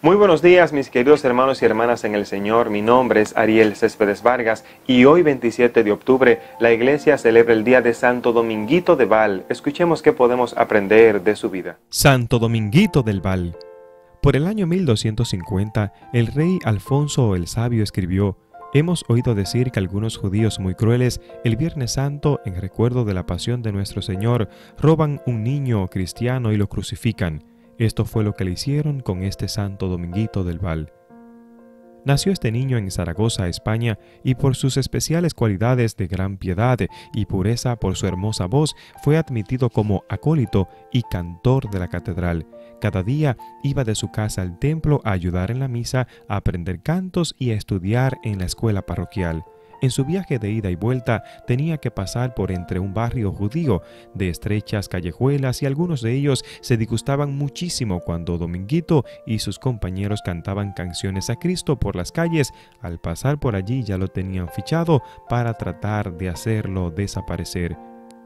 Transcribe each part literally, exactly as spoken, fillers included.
Muy buenos días, mis queridos hermanos y hermanas en el Señor. Mi nombre es Ariel Céspedes Vargas y hoy, veintisiete de octubre, la Iglesia celebra el día de Santo Dominguito de Val. Escuchemos qué podemos aprender de su vida. Santo Dominguito del Val. Por el año mil doscientos cincuenta, el rey Alfonso el Sabio escribió: Hemos oído decir que algunos judíos muy crueles, el Viernes Santo, en recuerdo de la pasión de nuestro Señor, roban un niño cristiano y lo crucifican. Esto fue lo que le hicieron con este Santo Dominguito del Val. Nació este niño en Zaragoza, España, y por sus especiales cualidades de gran piedad y pureza por su hermosa voz, fue admitido como acólito y cantor de la catedral. Cada día iba de su casa al templo a ayudar en la misa, a aprender cantos y a estudiar en la escuela parroquial. En su viaje de ida y vuelta tenía que pasar por entre un barrio judío de estrechas callejuelas y algunos de ellos se disgustaban muchísimo cuando Dominguito y sus compañeros cantaban canciones a Cristo por las calles. Al pasar por allí ya lo tenían fichado para tratar de hacerlo desaparecer.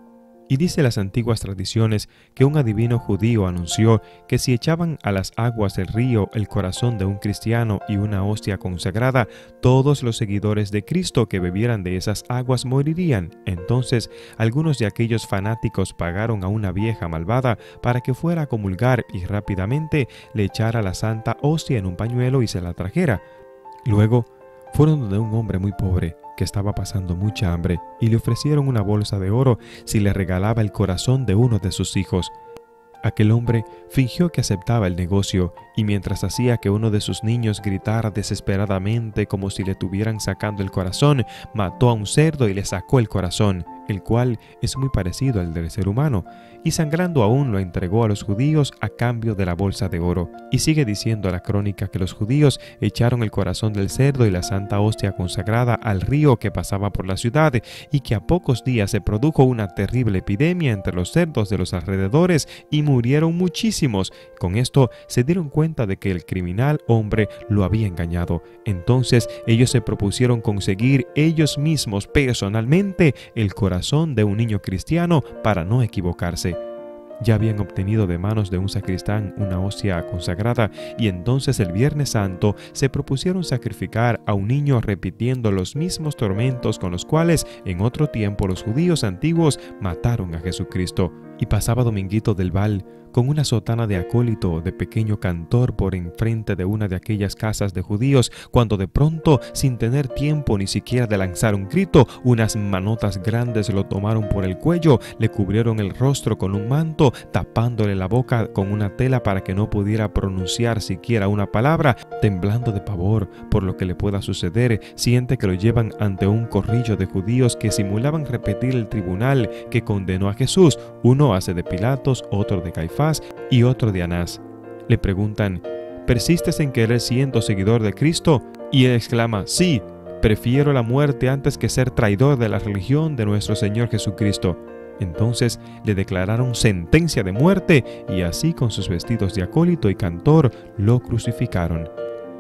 Y dice las antiguas tradiciones que un adivino judío anunció que si echaban a las aguas del río el corazón de un cristiano y una hostia consagrada, todos los seguidores de Cristo que bebieran de esas aguas morirían. Entonces, algunos de aquellos fanáticos pagaron a una vieja malvada para que fuera a comulgar y rápidamente le echara la santa hostia en un pañuelo y se la trajera. Luego, fueron donde un hombre muy pobre, que estaba pasando mucha hambre, y le ofrecieron una bolsa de oro si le regalaba el corazón de uno de sus hijos. Aquel hombre fingió que aceptaba el negocio, y mientras hacía que uno de sus niños gritara desesperadamente como si le tuvieran sacando el corazón, mató a un cerdo y le sacó el corazón, el cual es muy parecido al del ser humano, y sangrando aún lo entregó a los judíos a cambio de la bolsa de oro. Y sigue diciendo la crónica que los judíos echaron el corazón del cerdo y la santa hostia consagrada al río que pasaba por la ciudad, y que a pocos días se produjo una terrible epidemia entre los cerdos de los alrededores y murieron muchísimos. Con esto se dieron cuenta de que el criminal hombre lo había engañado. Entonces ellos se propusieron conseguir ellos mismos personalmente el corazón de un niño cristiano para no equivocarse. Ya habían obtenido de manos de un sacristán una hostia consagrada y entonces el Viernes Santo se propusieron sacrificar a un niño repitiendo los mismos tormentos con los cuales en otro tiempo los judíos antiguos mataron a Jesucristo. Y pasaba Dominguito del Val con una sotana de acólito, de pequeño cantor, por enfrente de una de aquellas casas de judíos, cuando de pronto, sin tener tiempo ni siquiera de lanzar un grito, unas manotas grandes lo tomaron por el cuello, le cubrieron el rostro con un manto, tapándole la boca con una tela para que no pudiera pronunciar siquiera una palabra. Temblando de pavor por lo que le pueda suceder, siente que lo llevan ante un corrillo de judíos que simulaban repetir el tribunal que condenó a Jesús. Uno hace de Pilatos, otro de Caifás y otro de Anás. Le preguntan: ¿persistes en querer siendo seguidor de Cristo? Y él exclama: sí, prefiero la muerte antes que ser traidor de la religión de nuestro Señor Jesucristo. Entonces le declararon sentencia de muerte y así con sus vestidos de acólito y cantor lo crucificaron.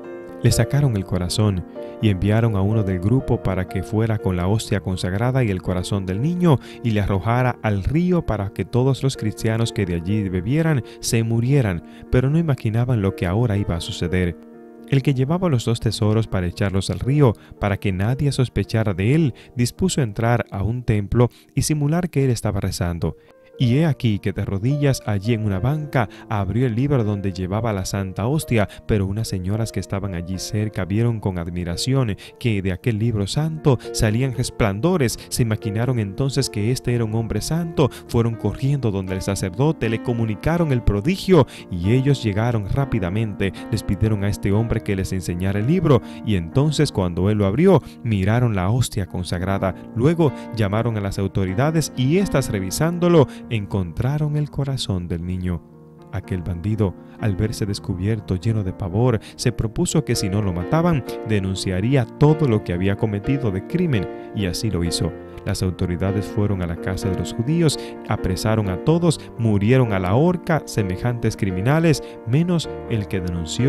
Le sacaron el corazón y enviaron a uno del grupo para que fuera con la hostia consagrada y el corazón del niño y le arrojara al río para que todos los cristianos que de allí bebieran se murieran, pero no imaginaban lo que ahora iba a suceder. El que llevaba los dos tesoros para echarlos al río, para que nadie sospechara de él, dispuso entrar a un templo y simular que él estaba rezando. Y he aquí que de rodillas allí en una banca abrió el libro donde llevaba la santa hostia, pero unas señoras que estaban allí cerca vieron con admiración que de aquel libro santo salían resplandores. Se imaginaron entonces que este era un hombre santo, fueron corriendo donde el sacerdote, le comunicaron el prodigio y ellos llegaron rápidamente, les pidieron a este hombre que les enseñara el libro y entonces cuando él lo abrió, miraron la hostia consagrada. Luego llamaron a las autoridades y éstas revisándolo encontraron el corazón del niño. Aquel bandido, al verse descubierto lleno de pavor, se propuso que si no lo mataban, denunciaría todo lo que había cometido de crimen, y así lo hizo. Las autoridades fueron a la casa de los judíos, apresaron a todos, murieron a la horca semejantes criminales, menos el que denunció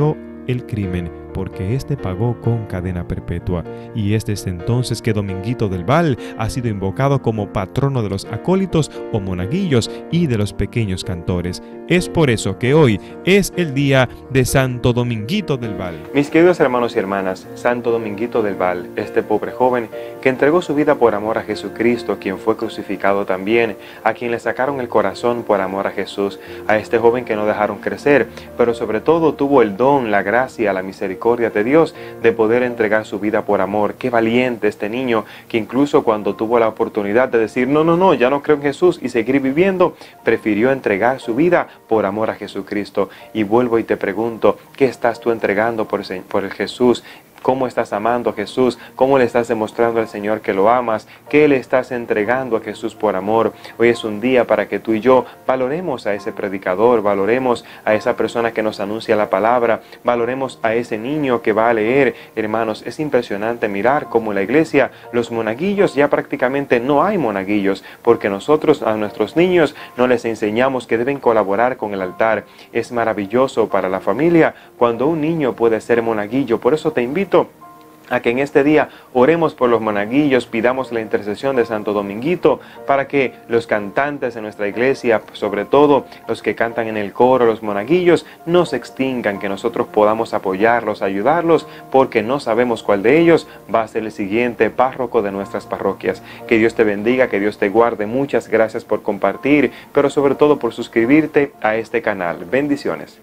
el crimen, porque éste pagó con cadena perpetua. Y es desde entonces que Dominguito del Val ha sido invocado como patrono de los acólitos o monaguillos y de los pequeños cantores. Es por eso que hoy es el día de Santo Dominguito del Val. Mis queridos hermanos y hermanas, Santo Dominguito del Val, este pobre joven que entregó su vida por amor a Jesucristo, quien fue crucificado también, a quien le sacaron el corazón por amor a Jesús, a este joven que no dejaron crecer, pero sobre todo tuvo el don, la gracia, la misericordia de Dios de poder entregar su vida por amor. Qué valiente este niño, que incluso cuando tuvo la oportunidad de decir no, no, no, ya no creo en Jesús y seguir viviendo, prefirió entregar su vida por amor a Jesucristo. Y vuelvo y te pregunto, ¿qué estás tú entregando por, por el Jesús? ¿Cómo estás amando a Jesús? ¿Cómo le estás demostrando al Señor que lo amas? ¿Qué le estás entregando a Jesús por amor? Hoy es un día para que tú y yo valoremos a ese predicador, valoremos a esa persona que nos anuncia la palabra, valoremos a ese niño que va a leer. Hermanos, es impresionante mirar cómo en la iglesia los monaguillos ya prácticamente no hay monaguillos, porque nosotros a nuestros niños no les enseñamos que deben colaborar con el altar. Es maravilloso para la familia cuando un niño puede ser monaguillo. Por eso te invito a que en este día oremos por los monaguillos, pidamos la intercesión de Santo Dominguito para que los cantantes de nuestra iglesia, sobre todo los que cantan en el coro, los monaguillos, no se extingan, que nosotros podamos apoyarlos, ayudarlos, porque no sabemos cuál de ellos va a ser el siguiente párroco de nuestras parroquias. Que Dios te bendiga, que Dios te guarde. Muchas gracias por compartir, pero sobre todo por suscribirte a este canal. Bendiciones.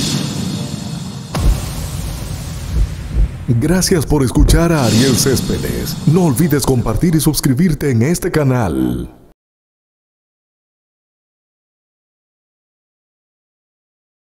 Gracias por escuchar a Ariel Céspedes. No olvides compartir y suscribirte en este canal.